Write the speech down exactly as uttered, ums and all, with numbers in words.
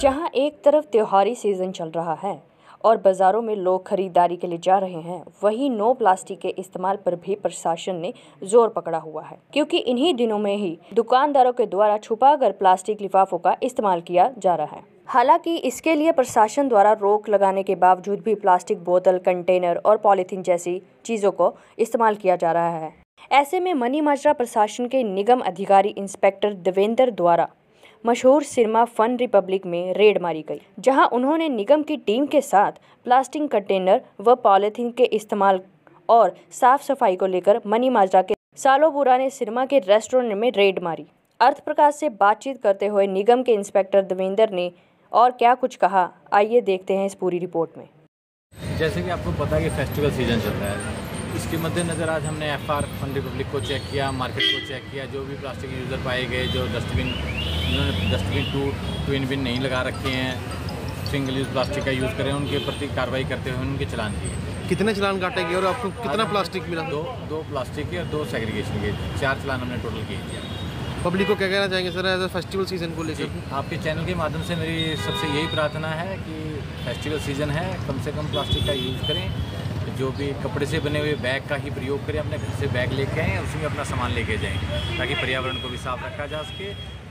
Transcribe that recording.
जहां एक तरफ त्योहारी सीजन चल रहा है और बाजारों में लोग खरीदारी के लिए जा रहे हैं, वहीं नो प्लास्टिक के इस्तेमाल पर भी प्रशासन ने जोर पकड़ा हुआ है, क्योंकि इन्हीं दिनों में ही दुकानदारों के द्वारा छुपाकर प्लास्टिक लिफाफों का इस्तेमाल किया जा रहा है। हालांकि इसके लिए प्रशासन द्वारा रोक लगाने के बावजूद भी प्लास्टिक बोतल, कंटेनर और पॉलीथीन जैसी चीजों को इस्तेमाल किया जा रहा है। ऐसे में मनी माजरा प्रशासन के निगम अधिकारी इंस्पेक्टर देवेंद्र द्वारा मशहूर सिरमा फन रिपब्लिक में रेड मारी गई, जहां उन्होंने निगम की टीम के साथ प्लास्टिक कंटेनर व पॉलीथीन के इस्तेमाल और साफ सफाई को लेकर मनी माजरा के सालों पुराने सिरमा के रेस्टोरेंट में रेड मारी। अर्थ प्रकाश से बातचीत करते हुए निगम के इंस्पेक्टर देवेंद्र ने और क्या कुछ कहा, आइए देखते हैं इस पूरी रिपोर्ट में। जैसे कि आपको पता है कि फेस्टिवल सीजन चल रहा है, इसके मद्देनज़र आज हमने एफ आर फन रिपब्लिक को चेक किया, मार्केट को चेक किया। जो भी प्लास्टिक यूज़र पाए गए, जो डस्टबिन उन्होंने डस्टबिन टू ट्विन बिन नहीं लगा रखे हैं, सिंगल यूज़ प्लास्टिक का यूज़ करें, उनके प्रति कार्रवाई करते हुए उनके चलान किए। कितने चलान काटे गए और आपको कितना प्लास्टिक मिला? दो दो प्लास्टिक के और दो सेग्रीगेशन के, चार चलान हमने टोटल किए थे। पब्लिक को क्या कहना चाहेंगे sir as a festival season को लेकर? आपके चैनल के माध्यम से मेरी सबसे यही प्रार्थना है कि फेस्टिवल सीजन है, कम से कम प्लास्टिक का यूज़ करें। जो भी कपड़े से बने हुए बैग का ही प्रयोग करें, अपने घर से बैग लेके आएँ, उसमें अपना सामान लेके जाएं, ताकि पर्यावरण को भी साफ रखा जा सके।